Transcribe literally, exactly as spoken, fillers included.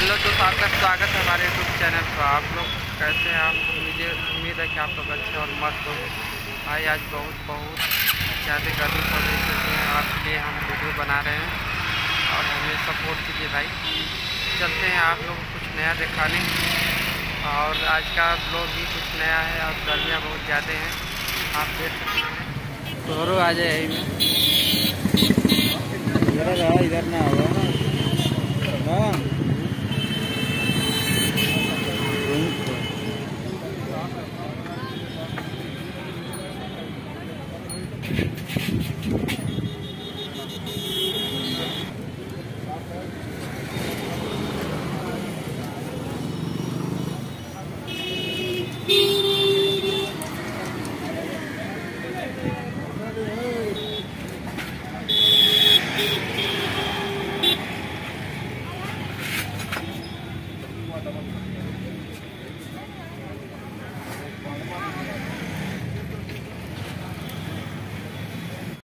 Hello दोस्तों, आपका स्वागत है हमारे यूट्यूब चैनल पर। आप लोग कैसे हैं? आप मुझे उम्मीद है कि आप लोग अच्छे और मस्त हो। भाई आज बहुत बहुत ज़्यादा गर्मी पड़ रही है, आपके लिए हम वीडियो बना रहे हैं और हमें सपोर्ट कीजिए भाई। चलते हैं आप लोग कुछ नया दिखाने, और आज का ब्लॉग भी कुछ नया है और गर्मियाँ बहुत ज़्यादा हैं, आप देख सकते हैं। तो आ जाए इधर इधर ना होगा ना।